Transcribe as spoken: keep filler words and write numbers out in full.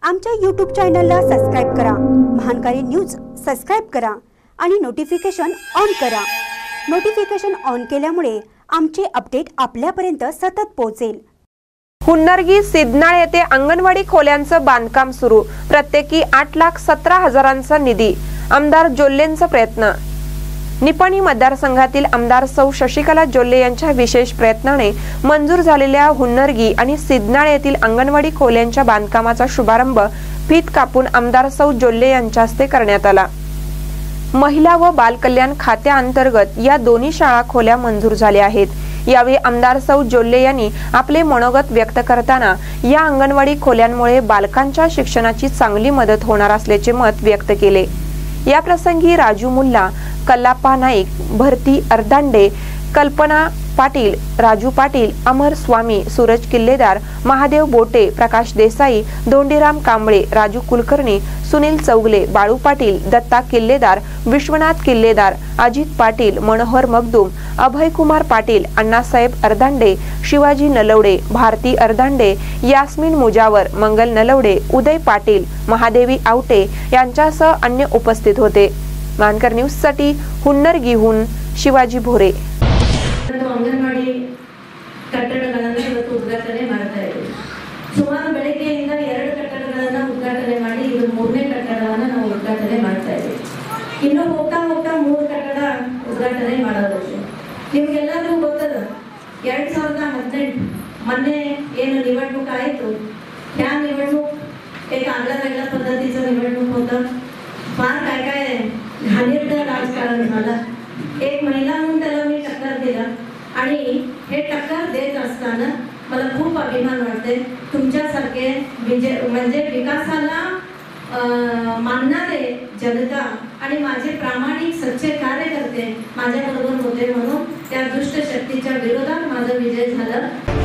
आमच्या यूट्यूब चॅनलला सबस्क्राइब करा, महानकारी न्यूज सबस्क्राइब करा आणि नोटिफिकेशन ऑन करा। नोटिफिकेशन ऑन केल्यामुळे आमचे अपडेट आपल्यापर्यंत सतत पोहोचेल। हुन्नरगी सिद्धनाळ येथे अंगणवाडी खोल्यांचं बांधकाम सुरू, प्रत्येकी आठ लाख सतरा हजारांचा निधी, आमदार जोल्लेंचा प्रयत्न। निपाणी मतदारसंघातील आमदार सौ शशिकला जोल्ले यांच्या विशेष प्रयत्नाने मंजूर झालेल्या हुन्नरगी आणि सिद्धनाळ येथील अंगणवाडी खोल्यांच्या बांधकामाचा शुभारंभ फीत कापून आमदार सौ जोल्ले यांच्या हस्ते करण्यात आला। महिला व बाल कल्याण खात्याअंतर्गत या दोन्ही शाळा खोल्या मंजूर झाल्या आहेत। यावेळी आमदार सौ जोल्ले यांनी आपले मनोगत व्यक्त करताना या अंगणवाडी खोल्यांमुळे बालकांच्या शिक्षणाची चांगली मदत होणार असल्याचे मत व्यक्त केले। या प्रसंगी राजू मुल्ला, कल्लाप्पा नाईक, भरती अर्धांडे, कल्पना पाटील, राजू पाटील, अमर स्वामी, सूरज किल्लेदार, महादेव बोटे, प्रकाश देसाई, धोंडीराम कांबळे, राजू कुलकर्णी, सुनील चौगले, बाळू पाटील, दत्ता किल्लेदार, विश्वनाथ किल्लेदार, अजित पाटील, मनोहर मगदूम, अभय कुमार पाटील, अण्णासाहेब अर्धांडे, शिवाजी नलवडे, भारती अर्धांडे, यास्मिन मुजावर, मंगल नलवडे, उदय पाटील, महादेवी आवटे यांच्यासह अन्य उपस्थित होते। मानकर न्यूज साठी हुन्नरगीहून शिवाजी भोरे। ಅಂಗನವಾಡಿ ಕಟ್ಟಡಗಳನ್ನು ಇವತ್ತು ಉದ್ಘಾಟನೆ ಮಾಡ್ತಾ ಇದ್ದೀವಿ। ಸುಮಾರು ಬೆಳಗ್ಗೆಯಿಂದ ಎರಡು ಕಟ್ಟಡಗಳನ್ನು ಉದ್ಘಾಟನೆ ಮಾಡಿ ಇದು ಮೂರನೇ ಕಟ್ಟಡವನ್ನು ನಾವು ಉದ್ಘಾಟನೆ ಮಾಡ್ತಾ ಇದ್ದೀವಿ। ಇನ್ನು ಹೋಗ್ತಾ ಹೋಗ್ತಾ ಮೂರು ಕಟ್ಟಡ ಉದ್ಘಾಟನೆ ಮಾಡೋದು ನಿಮಗೆಲ್ಲರಿಗೂ ಗೊತ್ತದ। ಎರಡ್ ಸಾವಿರದ ಹದಿನೆಂಟು ಮೊನ್ನೆ ಏನು निवडणूक आयतो त्या निवडणूक एक आगळ्या वेगळ्या पद्धतीचं निवडणूक होतं। फार काय काय घाणेरडं राजकारण झालं। एक महिला म्हणून त्याला मी टक्कर दिला आणि हे टक्कर देत असताना मला खूप अभिमान वाटते। तुमच्यासारखे म्हणजे विकासाला मानणारे जनता आणि माझे प्रामाणिक सच्चे कार्यकर्ते माझ्याबरोबर होते, म्हणून त्या दुष्ट शक्तीच्या विरोधात माझा विजय झाला।